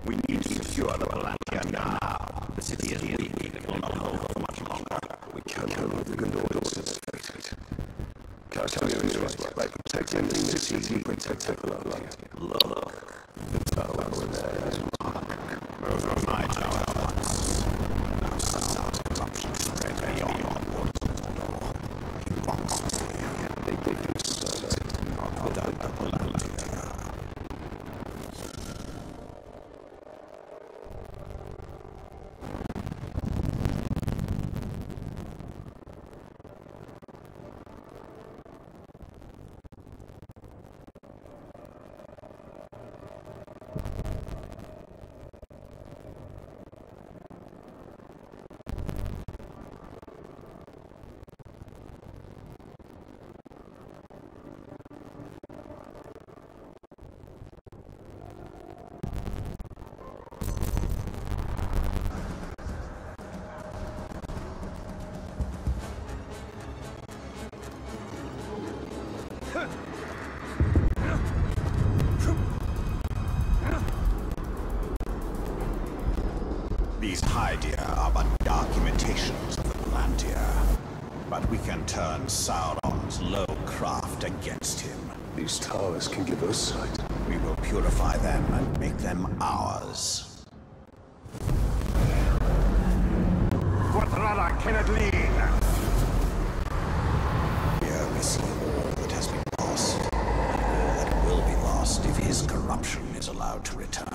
We need to secure the Palantir now. The city is weak. It will not hold for much longer. We cannot leave the Gondor fate. Talion is right. By protecting the city, we protect the Palantir. Look. The tower over there is marked. Over my tower once. Now Sauron's corruption spread beyond Mordor. He wants to see. They give you society, not without the Palantir. These Haedir are but dark imitations of the Palantir. But we can turn Sauron's low craft against him. These towers can give us sight. We will purify them and make them ours. Quadrada cannot lean! Here we see all that has been lost, and all that will be lost if his corruption is allowed to return.